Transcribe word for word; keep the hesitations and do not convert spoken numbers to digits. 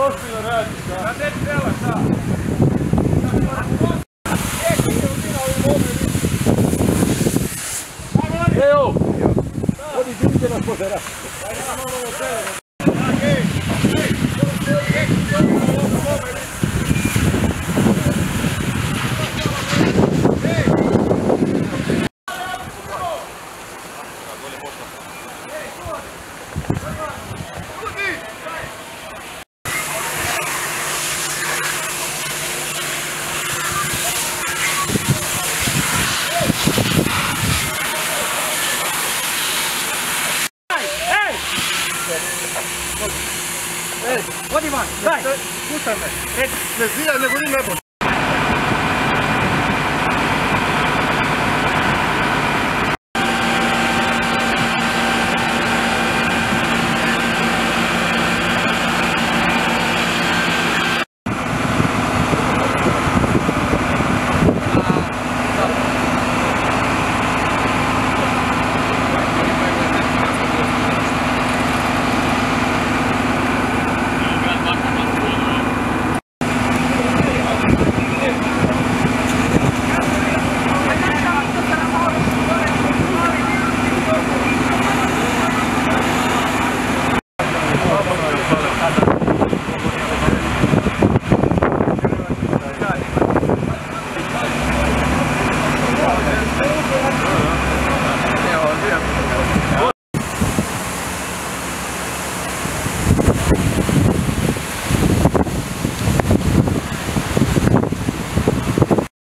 ozbiljno radiš, da? Da ne treba, da. Evo! Odi, vidite nas pozera. Ej, odi van, daj! Puštaj me! Ne zviljaj, nego ni nebo!